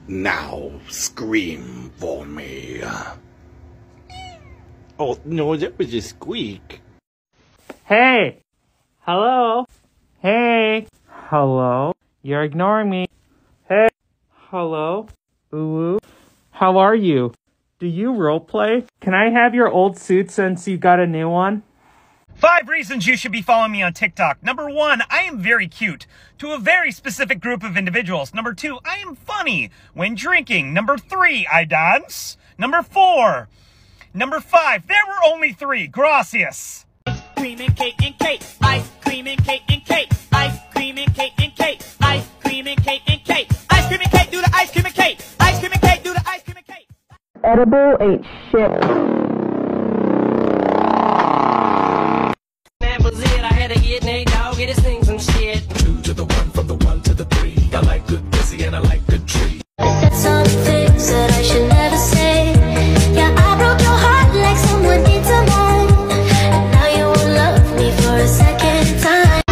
Now scream for me. Oh, no, that was a squeak. Hey! Hello? Hey! Hello? You're ignoring me. Hey! Hello? Ooh. How are you? Do you roleplay? Can I have your old suit since you got a new one? 5 reasons you should be following me on TikTok. Number 1, I am very cute to a very specific group of individuals. Number 2, I am funny when drinking. Number 3, I dance. Number 4. Number 5, there were only 3. Gracias. Ice cream and cake and cake. Ice cream and cake and cake. Ice cream and cake and cake. Ice cream and cake and cake. Ice cream and cake, do the ice cream and cake. Ice cream and cake, do the ice cream and cake. Edible ain't shit. I had to get Nate Dogg, get his thing some shit. 2 to the 1, from the 1 to the 3. I like good pussy and I like good tree. I said some things that I should never say. Yeah, I broke your heart like someone did to mine. And now you will love me for a second time.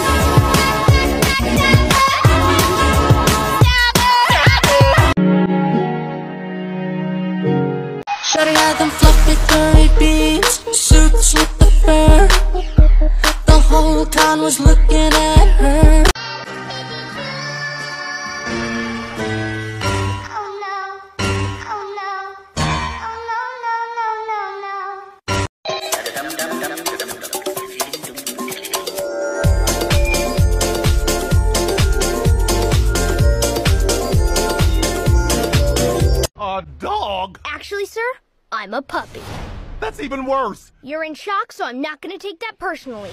Shawty had them fluffy curly beads, suits with the fur. The whole town was looking at her. Oh no, oh no, oh no, no, no, no, no. A dog? Actually, sir, I'm a puppy. That's even worse. You're in shock, so I'm not gonna take that personally.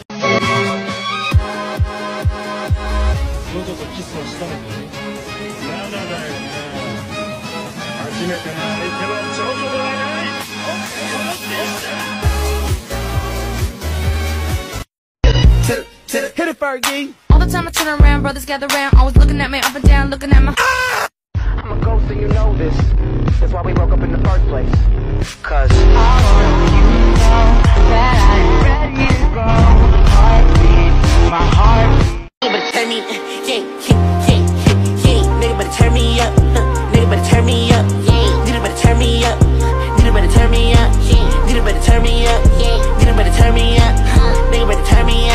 Hit it, Fergie. All the time I turn around, brothers gather around, always looking at me up and down, looking at my. I'm a ghost and you know this. That's why we broke up in the first place. Cause My heart. Nigga better turn me, nigga better turn me up, nigga better turn me up, nigga better turn me up, nigga better turn me up, nigga better turn me up, nigga better turn me up, nigga better turn me up.